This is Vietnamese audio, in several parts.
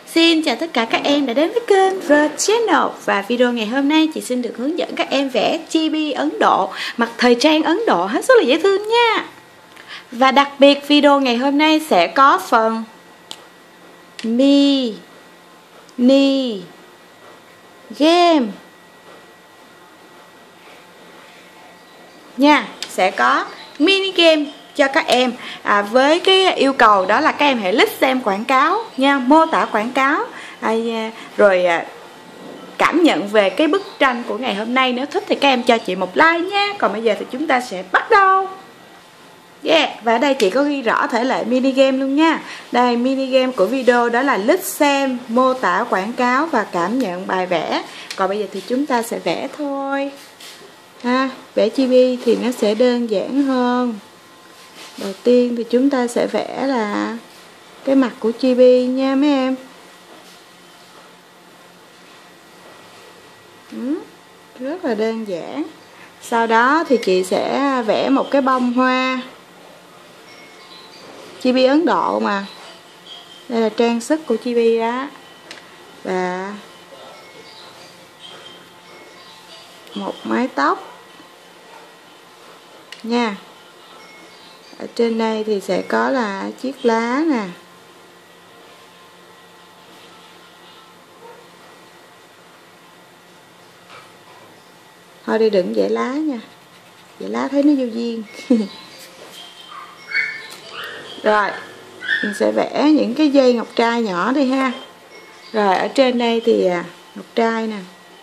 Xin chào tất cả các em đã đến với kênh The Channel. Và video ngày hôm nay chị xin được hướng dẫn các em vẽ chibi Ấn Độ, mặc thời trang Ấn Độ hết sức là dễ thương nha. Và đặc biệt video ngày hôm nay sẽ có phần mini game nha. Sẽ có mini game cho các em với cái yêu cầu đó là các em hãy click xem quảng cáo nha, mô tả quảng cáo rồi cảm nhận về cái bức tranh của ngày hôm nay. Nếu thích thì các em cho chị một like nha. Còn bây giờ thì chúng ta sẽ bắt đầu. Và ở đây chị có ghi rõ thể lệ mini game luôn nha. Đây, mini game của video đó là click xem, mô tả quảng cáo và cảm nhận bài vẽ. Còn bây giờ thì chúng ta sẽ vẽ thôi vẽ chibi thì nó sẽ đơn giản hơn. Đầu tiên thì chúng ta sẽ vẽ là cái mặt của chibi nha mấy em. Rất là đơn giản. Sau đó thì chị sẽ vẽ một cái bông hoa. Chibi Ấn Độ mà. Đây là trang sức của chibi đó. Và một mái tóc nha. Ở trên đây thì sẽ có là chiếc lá nè. Thôi đi đừng vẽ lá nha, vẽ lá thấy nó vô duyên. Rồi mình sẽ vẽ những cái dây ngọc trai nhỏ đi ha. Rồi ở trên đây thì ngọc trai nè.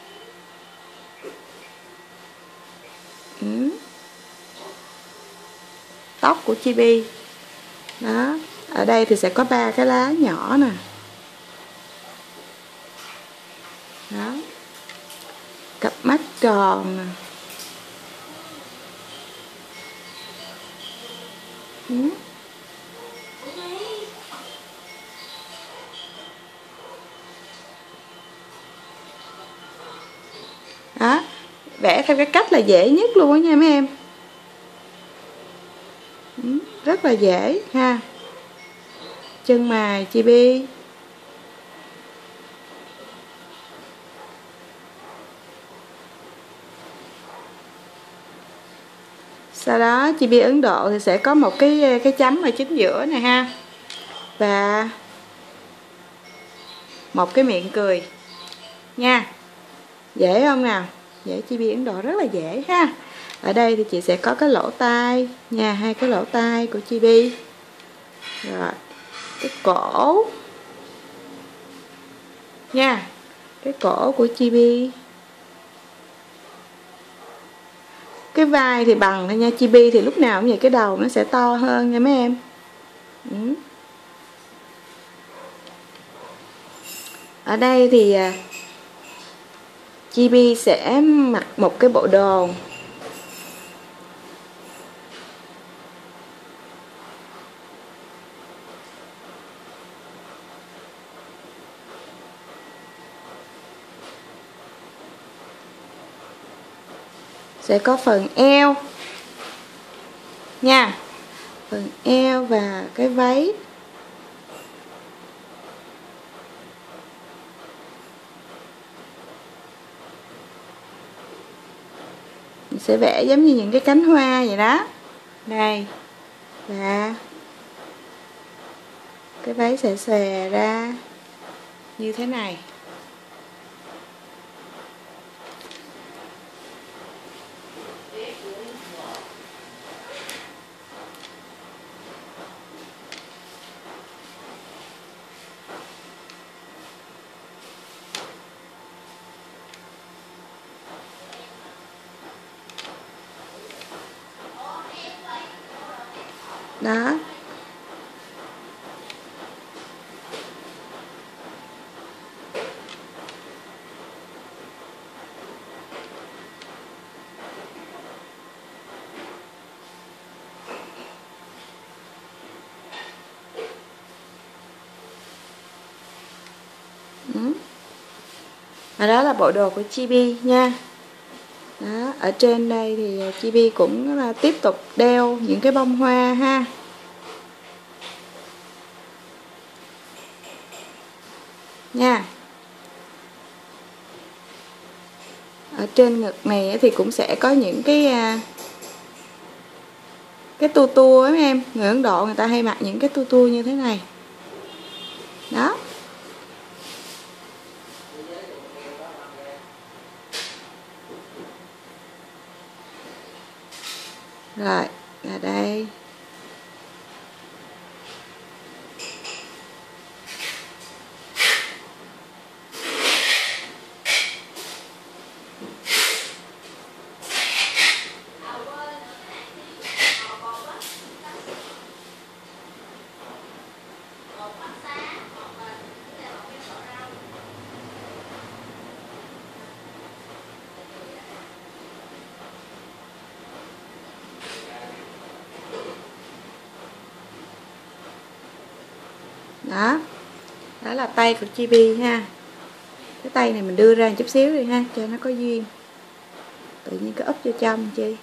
Tóc của chibi đó. Ở đây thì sẽ có 3 cái lá nhỏ nè. Đó, cặp mắt tròn nè. Đó, vẽ theo cái cách là dễ nhất luôn á nha mấy em. Rất là dễ ha. Chân mày chibi. Sau đó chibi Ấn Độ thì sẽ có một cái chấm ở chính giữa này ha. Và một cái miệng cười nha. Dễ không nào? Dễ, chibi Ấn Độ rất là dễ ha. Ở đây thì chị sẽ có cái lỗ tai nha, 2 cái lỗ tai của chibi. Rồi, cái cổ nha, cái cổ của chibi. Cái vai thì bằng thôi nha, chibi thì lúc nào cũng vậy, cái đầu nó sẽ to hơn nha mấy em. Ở đây thì chibi sẽ mặc một cái bộ đồ. Sẽ có phần eo nha, phần eo và cái váy. Mình sẽ vẽ giống như những cái cánh hoa vậy đó. Đây, và cái váy sẽ xòe ra như thế này. Đó. Và đó là bộ đồ của chibi nha. Đó, ở trên đây thì chibi cũng tiếp tục đeo những cái bông hoa ha. nha. Ở trên ngực này thì cũng sẽ có những cái tua tua ấy em. Người Ấn Độ người ta hay mặc những cái tua tua như thế này đó. Rồi là đây. Đó, đó là tay của Chibi ha. Cái tay này mình đưa ra một chút xíu đi ha, cho nó có duyên. Tự nhiên cái úp vô trong chi.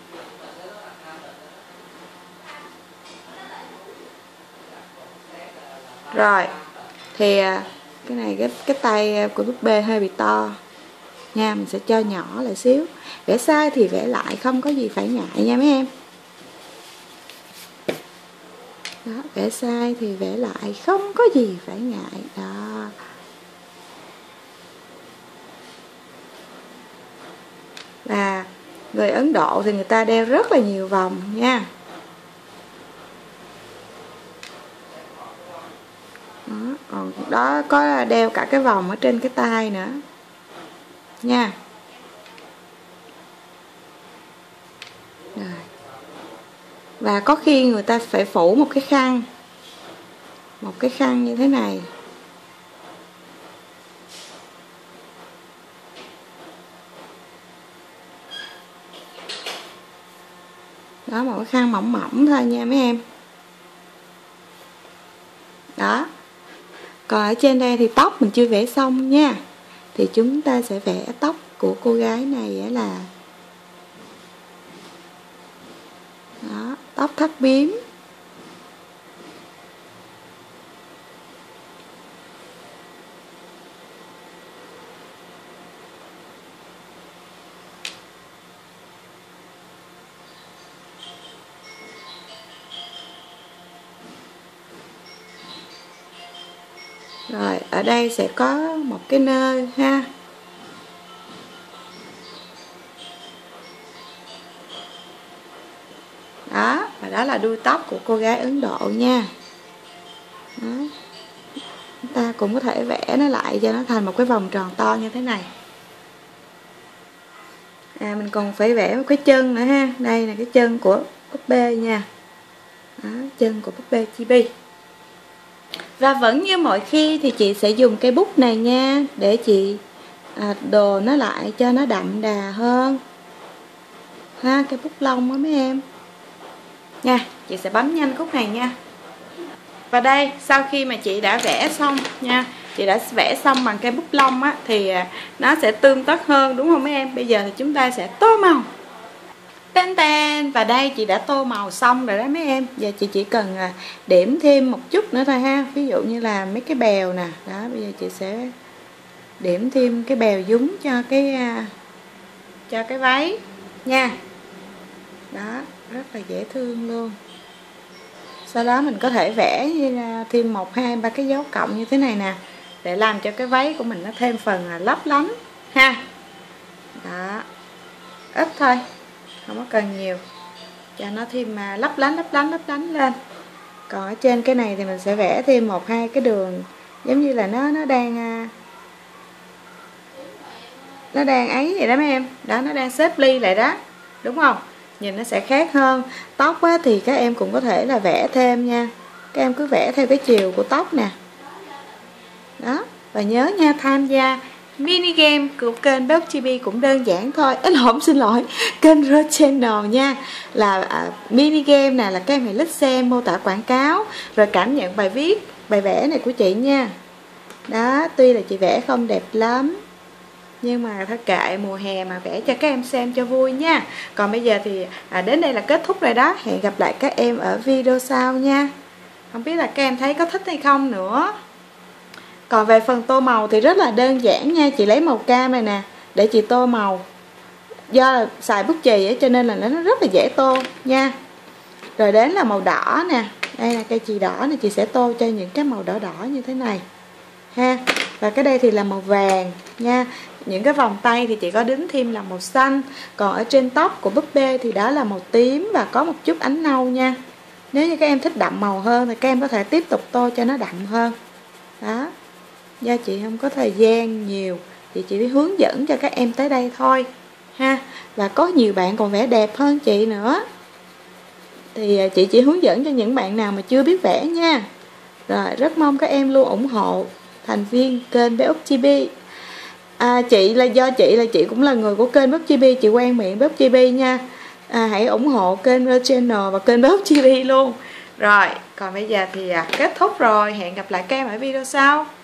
Rồi, thì cái này cái tay của búp bê hơi bị to nha, mình sẽ cho nhỏ lại xíu. Vẽ sai thì vẽ lại, không có gì phải ngại nha mấy em. Đó, vẽ sai thì vẽ lại, không có gì phải ngại. Đó. Và người Ấn Độ thì người ta đeo rất là nhiều vòng nha. Đó, còn đó có đeo cả cái vòng ở trên cái tay nữa nha. Rồi. Và có khi người ta phải phủ một cái khăn, như thế này. Đó, một cái khăn mỏng mỏng thôi nha mấy em. Đó. Còn ở trên đây thì tóc mình chưa vẽ xong nha. Thì chúng ta sẽ vẽ tóc của cô gái này là đó, tóc thắt bím. Rồi, ở đây sẽ có một cái nơ ha. Đó, và đó là đuôi tóc của cô gái Ấn Độ nha. Đó. Chúng ta cũng có thể vẽ nó lại cho nó thành một cái vòng tròn to như thế này. Mình còn phải vẽ một cái chân nữa ha. Đây là cái chân của búp bê nha. Đó, chân của búp bê Chibi. Và vẫn như mọi khi thì chị sẽ dùng cây bút này nha, để chị đồ nó lại cho nó đậm đà hơn ha, cây bút lông đó mấy em nha. Chị sẽ bấm nhanh khúc này nha. Và đây, sau khi mà chị đã vẽ xong nha, chị đã vẽ xong bằng cây bút lông á, thì nó sẽ tươm tất hơn đúng không mấy em. Bây giờ thì chúng ta sẽ tô màu. Tên tên. Và đây chị đã tô màu xong rồi đó mấy em. Giờ chị chỉ cần điểm thêm một chút nữa thôi ha. Ví dụ như là mấy cái bèo nè. Đó, bây giờ chị sẽ điểm thêm cái bèo dúng cho cái váy nha. Đó, rất là dễ thương luôn. Sau đó mình có thể vẽ thêm 1, 2, 3 cái dấu cộng như thế này nè, để làm cho cái váy của mình nó thêm phần lấp lánh ha. Đó, ít thôi, không có cần nhiều, cho nó thêm lấp lánh lên. Còn ở trên cái này thì mình sẽ vẽ thêm 1, 2 cái đường giống như là nó đang ấy vậy đó mấy em. Đó, nó đang xếp ly lại đó, đúng không? Nhìn nó sẽ khác hơn. Tóc á, thì các em cũng có thể là vẽ thêm nha. Các em cứ vẽ theo cái chiều của tóc nè. Đó, và nhớ nha, tham gia mini game của kênh Bếp Chibi cũng đơn giản thôi. Xin lỗi, kênh Rose Channel nha. Là mini game nè, là các em hãy click xem mô tả quảng cáo rồi cảm nhận bài viết, bài vẽ này của chị nha. Đó, tuy là chị vẽ không đẹp lắm, nhưng mà thôi kệ, mùa hè mà vẽ cho các em xem cho vui nha. Còn bây giờ thì đến đây là kết thúc rồi đó. Hẹn gặp lại các em ở video sau nha. Không biết là các em thấy có thích hay không nữa. Còn về phần tô màu thì rất là đơn giản nha. Chị lấy màu cam này nè để chị tô màu. Do là xài bút chì ấy, cho nên là nó rất là dễ tô nha. Rồi đến là màu đỏ nè. Đây là cây chì đỏ này, chị sẽ tô cho những cái màu đỏ đỏ như thế này ha. Và cái đây thì là màu vàng nha. Những cái vòng tay thì chị có đính thêm là màu xanh. Còn ở trên tóc của búp bê thì đó là màu tím và có một chút ánh nâu nha. Nếu như các em thích đậm màu hơn thì các em có thể tiếp tục tô cho nó đậm hơn. Đó. Do chị không có thời gian nhiều thì chị chỉ hướng dẫn cho các em tới đây thôi ha. Và có nhiều bạn còn vẽ đẹp hơn chị nữa, thì chị chỉ hướng dẫn cho những bạn nào mà chưa biết vẽ nha. Rồi rất mong các em luôn ủng hộ thành viên kênh Bé Úc Chibi. Chị là do chị cũng là người của kênh Bé Úc Chibi, chị quen miệng Bé Úc Chibi nha. Hãy ủng hộ kênh Bé Channel và kênh Bé Úc Chibi luôn. Rồi còn bây giờ thì kết thúc rồi, hẹn gặp lại các em ở video sau.